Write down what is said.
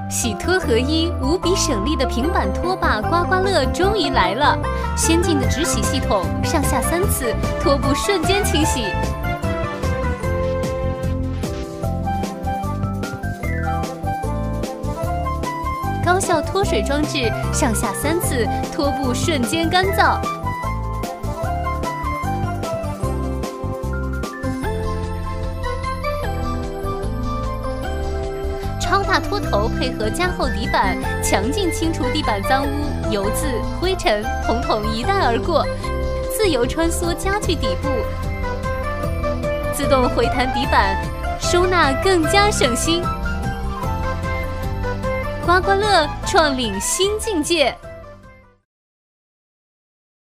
洗拖合一、无比省力的平板拖把刮刮乐终于来了！先进的直洗系统，上下3次，拖布瞬间清洗。高效脱水装置，上下3次，拖布瞬间干燥。超大拖头配合加厚底板，强劲清除地板脏污、油渍、灰尘，统统一带而过，自由穿梭家具底部，自动回弹底板，收纳更加省心。刮刮乐创领新境界。